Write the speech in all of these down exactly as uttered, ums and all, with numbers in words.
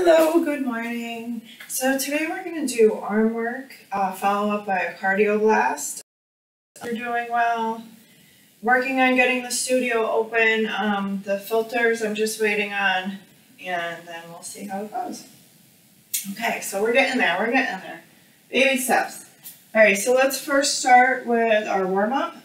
Hello, good morning. So today we're going to do arm work, uh, follow up by a cardio blast. You're doing well. Working on getting the studio open. Um, the filters I'm just waiting on, and then we'll see how it goes. Okay, so we're getting there, we're getting there. Baby steps. All right, so let's first start with our warm-up.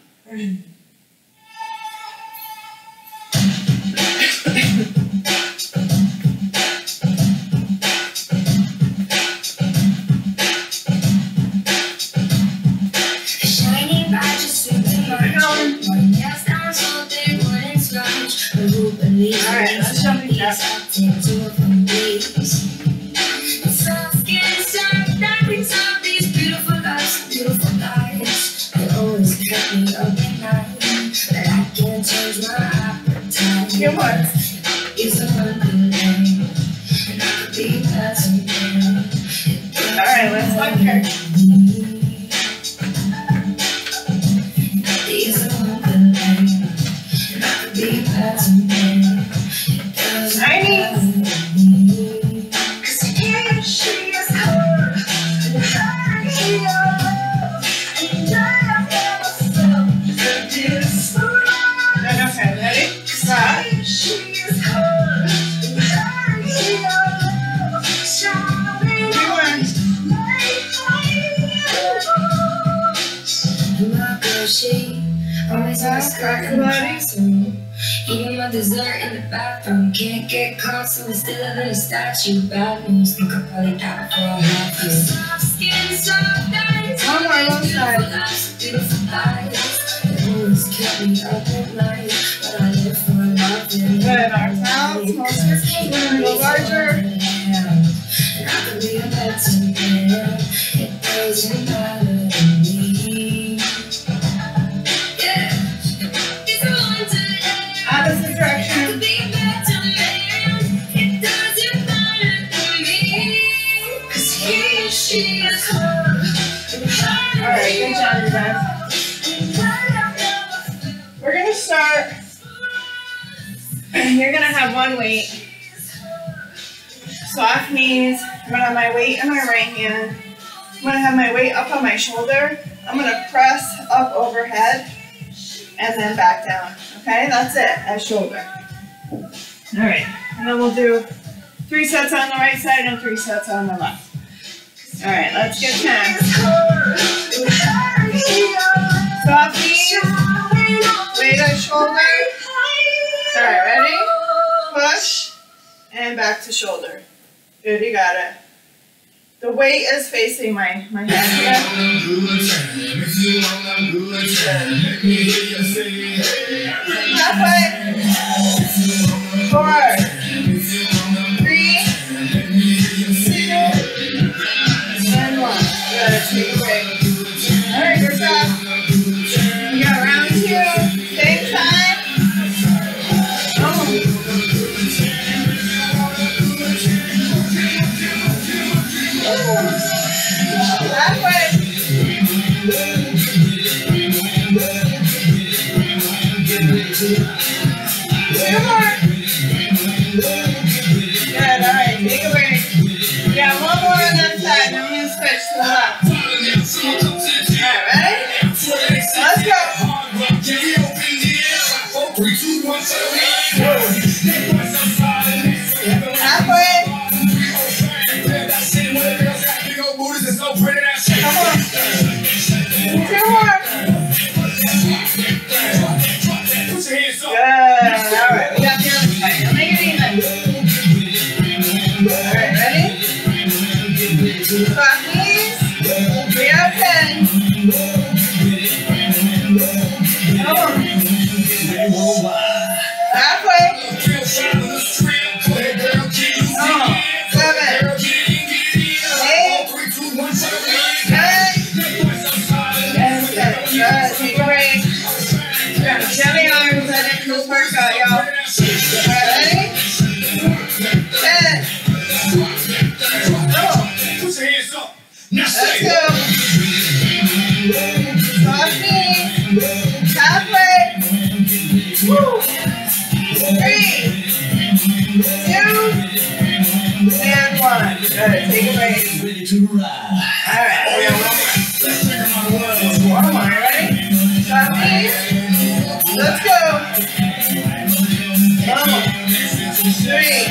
Alright, let's jump in jump. Good one. Alright, let's walk here. Eating my dessert in the bathroom. Can't get caught, so it's still a little statue. Bad news, think I'll probably die for a half year. Soft skin, soft eyes. One more, one side. Beautiful eyes. They always kept me up at night, but I live for nothing. Good, our mouths, most are a little larger. And I could be a better man. It doesn't matter to me. Opposite direction. Alright, good job, you guys. We're gonna start, and you're gonna have one weight. Soft knees. I'm gonna have my weight in my right hand. I'm gonna have my weight up on my shoulder. I'm gonna press up overhead and then back down. Okay, that's it, at shoulder. All right, and then we'll do three sets on the right side and three sets on the left. All right, let's get ten. Soft knees, weight at shoulder. All right, ready? Push, and back to shoulder. Good, you got it. The weight is facing my, my head here. Halfway. Four. Three. Two. And one. Good. Take a break. Alright, good job. We got round two. Same time. Oh. Halfway. Two more. Good, alright, take a break. We got one more on that side, then we're going to switch to the left. Alright, ready? Let's go. Halfway. Come on. Two more. Good. Alright, we got the other side. Now make it even. Alright, ready? Soft knees. Three out of ten. Come on. Halfway. Oh, seven. Eight. Good. Take a break. We got heavy arms at end of this workout, y'all. Alright, ready? Ten. Go. Let's go. Soft knees. Halfway. Woo. Three. Two. And on. Good. Take a break. Alright, we got one more. One more, ready? Stop, please. Let's go. One more. Three.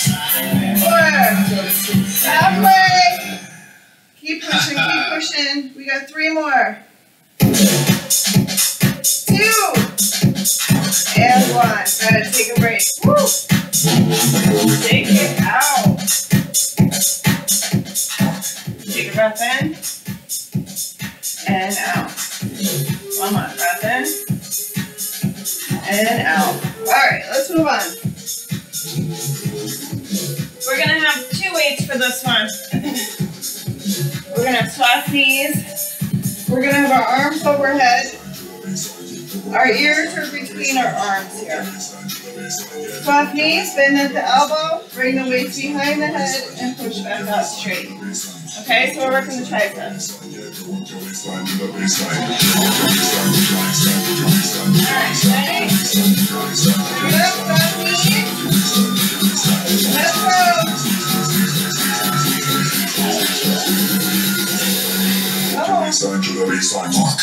Four. Halfway. Keep pushing, keep pushing. We got three more. Two. And one. Good. Take a break. Woo. Take it out. Take a breath in. And out. One more. Breath in. And out. Alright, let's move on. We're going to have two weights for this one. We're going to have soft knees. We're going to have our arms overhead. Our ears are between our arms here. Soft knees, bend at the elbow, bring the weights behind the head, and push back out straight. Okay, so we're working the triceps. Alright, ready? Bring it up, soft knees. Let's go. Come on.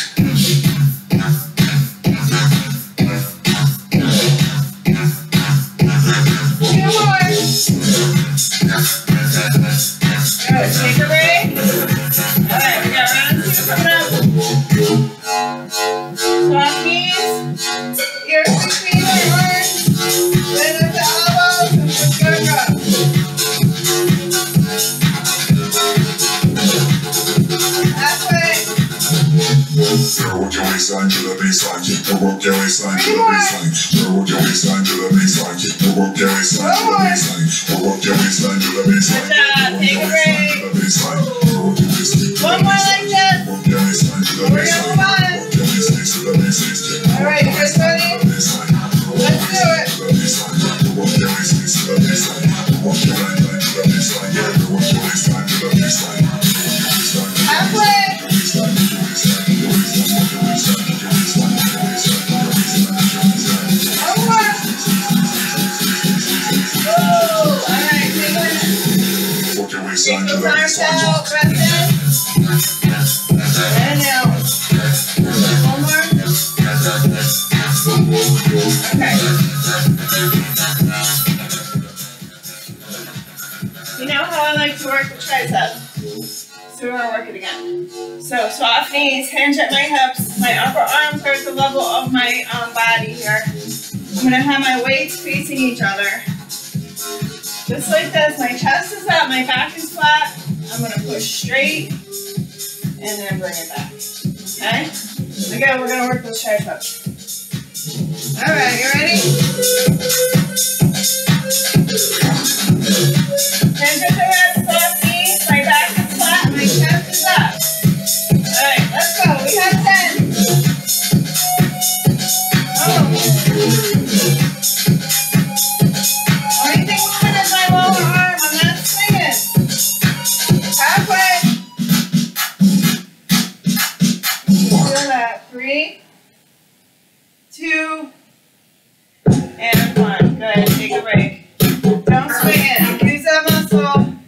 Good, take a break. Alright, we got round two coming up. Soft knees, ears between our arms, bend at the elbows, and push back up. Halfway. Work your waistline to the baseline, keep the work your waistline to the baseline. Work your waistline to the baseline, keep the work your waistline to the baseline. Work your waistline to the baseline. Take a break. One more like that. We're gonna move on. All right, you guys ready? Let's do it. Halfway. One more. Woo! All right, take it. Take those arms out, breath in. And out. One more. Okay. You know how I like to work the triceps? So we're gonna work it again. So soft knees, hinge at my hips. My upper arms are at the level of my um, body here. I'm gonna have my weights facing each other. Just like this, my chest is up, my back is flat. I'm gonna push straight and then bring it back. Okay? Again, we're gonna work those triceps. All right, you ready? Hinge at the hips, soft knees. My back is flat, my chest is up. All right, let's go. We have ten. Oh. Only thing moving is my lower arm. I'm not swinging. Halfway. Feel that. Three, two, and one. Good. Take a break. Don't swing it. Use that muscle.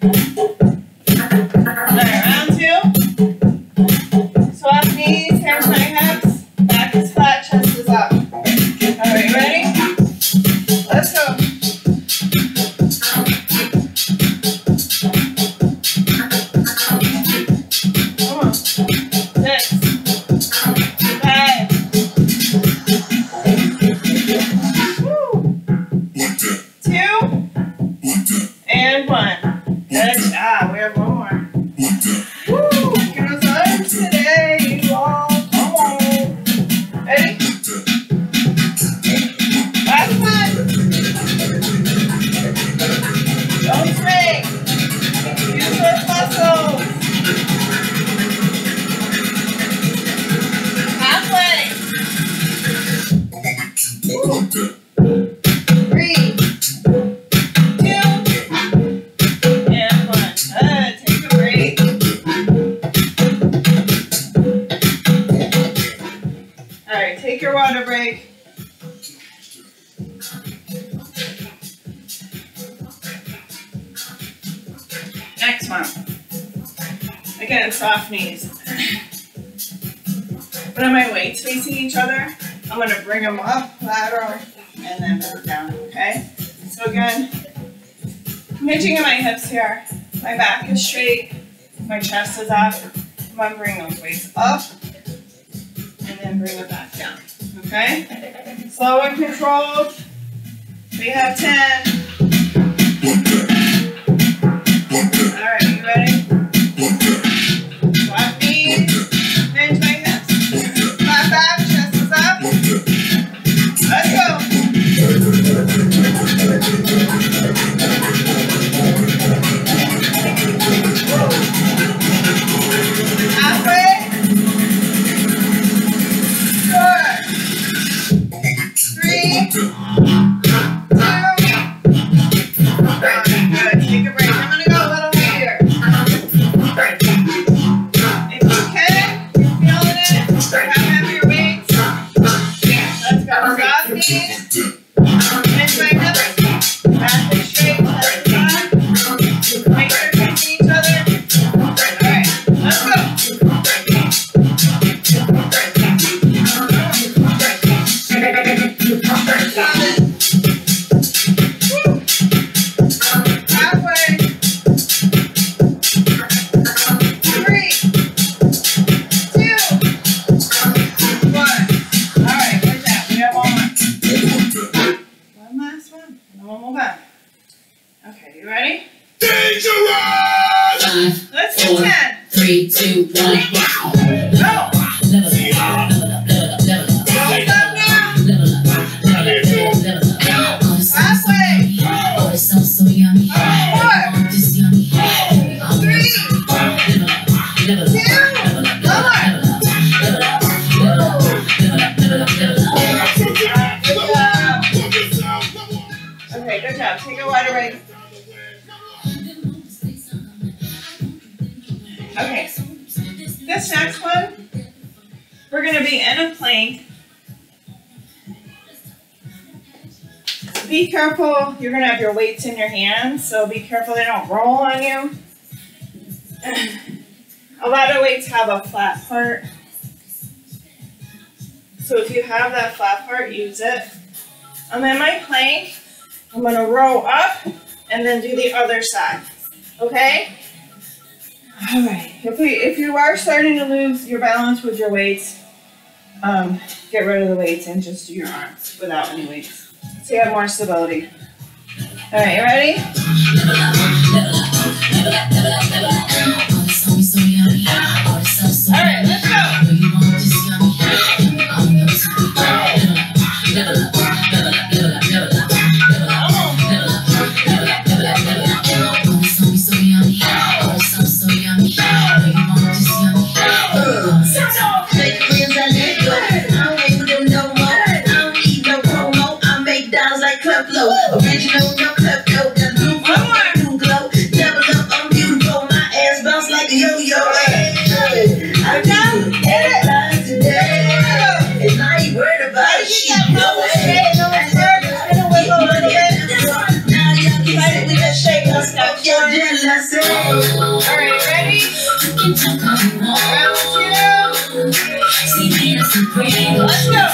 All right, round two. Soft knees, hinge my hips. Back is flat, chest is up. All right, ready? Let's go. Come on. Six. Five. Woo. Two. And one. Good job. We have one more. Woo. Give us arms today, you all. Come on. Ready? Last one. Don't swing. Use those muscles. Halfway. Three. Two. And one. Good. Take a break. All right, take your water break. one. Again, soft knees. When my weights facing each other, I'm gonna bring them up, lateral, and then bring them down, okay? So again, I'm hitching in my hips here. My back is straight, my chest is up. I'm gonna bring those weights up, and then bring it back down, okay? Slow and controlled. We have ten. All right, you ready? Swap knees, hinge my hips. Flat back, chest is up. Let's go. Halfway. Four. Three. Two. Good. Take a break. I'm gonna go a little heavier. If you can, you're feeling it. Have heavier weights. Let's go. Soft knees. Hinge my hips. Back is straight. Chest is up. Make sure you're facing each other. Alright. Let's go. Halfway. Three. Two. One. Alright, good job. We have one more. One last one. And then we'll move on. Okay, you ready? Five, Let's do four, ten. three, two, one. Go. Level up, level up, level up, level up, level up. Roll it up now. Level up, level up, level up. Oh, this sounds so Halfway. yummy. Oh, this sounds so yummy. Four. Oh, this yummy. Oh, Three. level up, level up, Two. level up, level up, level up, level up, level up, level up, level up. Good job. Okay, good job. Take a wider break. Okay. This next one, we're going to be in a plank. Be careful. You're going to have your weights in your hands, so be careful they don't roll on you. A lot of weights have a flat part. So if you have that flat part, use it. I'm in my plank. I'm going to row up and then do the other side. Okay? All right. If we, if you are starting to lose your balance with your weights, um, get rid of the weights and just do your arms without any weights, so you have more stability. All right, you ready? All right, let's go. Original, no club coat, the new flow, new glow. Double up, I'm beautiful, my ass bounce like a yo-yo. Hey, I do it today, and I ain't worried about it. She know it. Now y'all can say we just shake us up, y'all jealous. All right, ready? Round two. Let's go.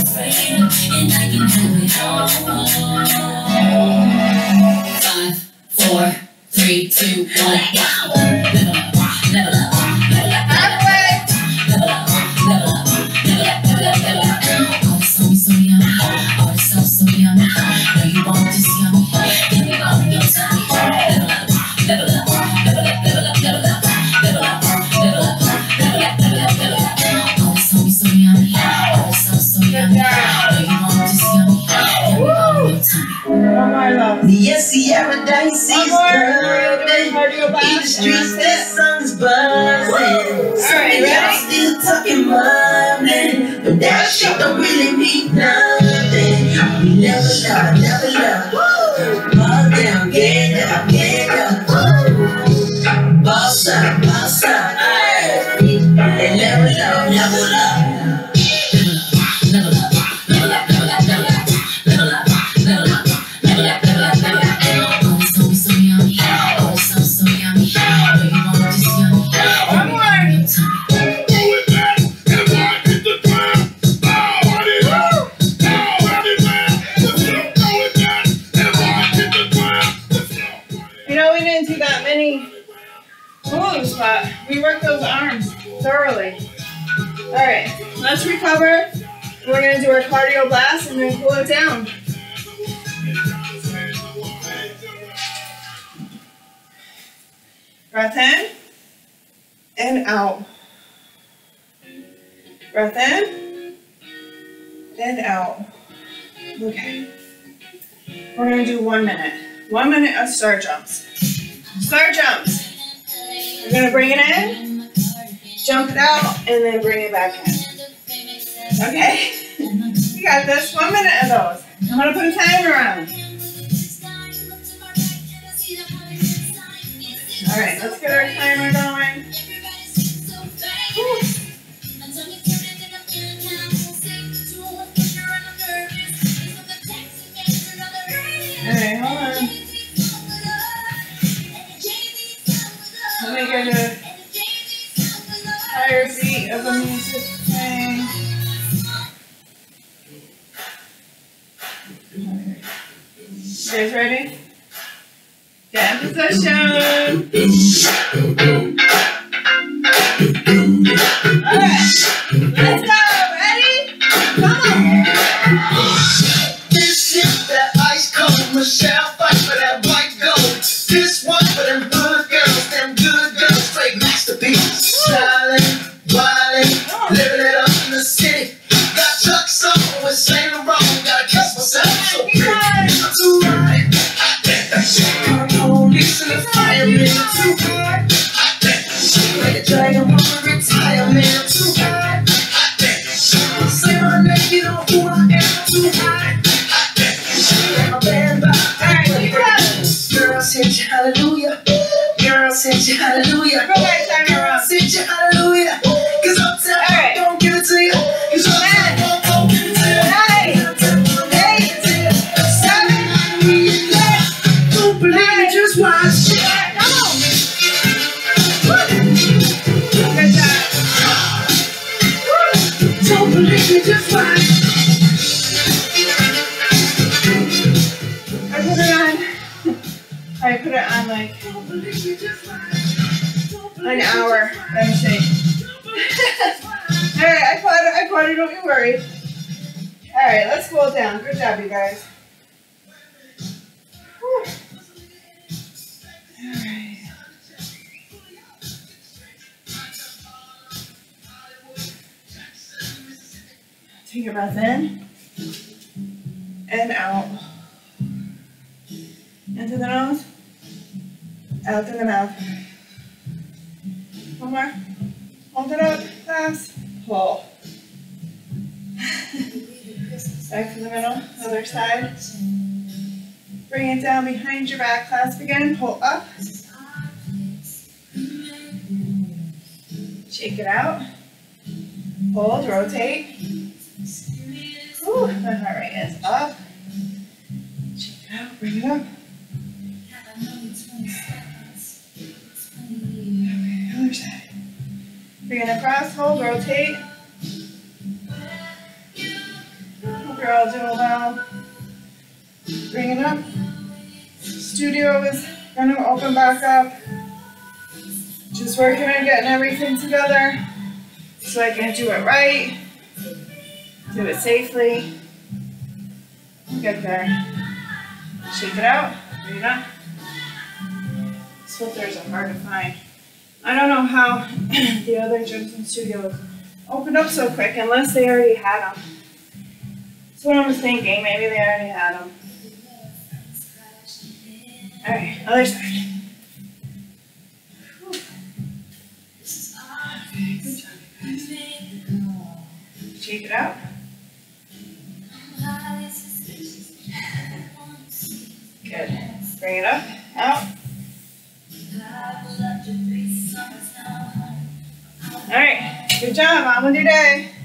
Five, four, three, two, one. Level up, level up, level up, Halfway. level up, level up, level up, level up, level up. Oh, this song is so yummy. Oh, this sounds so yummy. Know you want this yummy. Give me all of your time. Level up, level up, level up, level up, level up, level up, level up, level up, level up, level up. Oh, this song is so yummy. Oh, this sounds so yummy. Know you want this yummy. Give me all of your time. One more love. Yes, Sierra Dicey One is more. burning. Cardio In the back. streets, this song's buzzing. Some right, of y'all ready? still talking money, but that shit don't really mean nothing. We level up, level up. Ball down, get up, get up. Boss up, boss up. And level up, level up. Level up, level up, level up, level up, level up, level up, level up, level up, level up. Oh, this song is so yummy. Oh, this sounds so yummy. Know You know, we didn't do that many moves, but we worked those arms thoroughly. All right, let's recover. We're gonna do our cardio blast and then cool it down. Breath in and out. Breath in and out. Okay. We're gonna do one minute. One minute of star jumps. Star jumps. We're gonna bring it in, jump it out, and then bring it back in. Okay? You got this. One minute of those. I'm gonna put a timer on. All right, let's get our timer going. Whew. All right, hold on. Let me get a higher beat of the music playing. You guys ready? Get in position. Alright, let's go. Ready? Come on. This is that ice cold Michelle fight for that white gold. This one for them good girls, them good girls, straight masterpieces. Styling, wildin', living it up in the city. Got Chuck's on with Saint Laurent, gotta kiss myself so pretty. I'm too high, I bet that shit. My police and the firemen are too high, I bet that shit. Like a dragon from a retirement, I'm too high, I bet that shit. Say my name, you know who I am, I'm too high, I bet that shit. Like my band by girls hit you hallelujah, girls hit you hallelujah, girls hit you hallelujah, cause I'm telling you, don't give it to you, cause I'm telling you, don't give it to you. Don't believe me, just watch. Come on. Good job. Don't believe me, just watch. I put it on. I put it on like an hour. Let me see. Alright, I caught it, I caught it, don't you worry. Alright, let's cool it down. Good job, you guys. Whew. Alright. Take a breath in and out. Into the nose, out through the mouth. One more. Hold it up, fast. Pull. Back to the middle, other side. Bring it down behind your back, clasp again, pull up. Shake it out. Hold, rotate. Ooh, the heart rate is up. Shake it out, bring it up. Other side. Bring it across, hold, rotate. Hope you're all doing well. Bring it up. Studio is going to open back up. Just working on getting everything together so I can do it right, do it safely. Get there. Shake it out. Bring it up. Filters are hard to find. I don't know how the other gyms and studios opened up so quick unless they already had them. That's what I was thinking. Maybe they already had them. Alright, other side. Whew. Good job, guys. Shake it out. Good. Bring it up, out. Alright, good job. On with your day.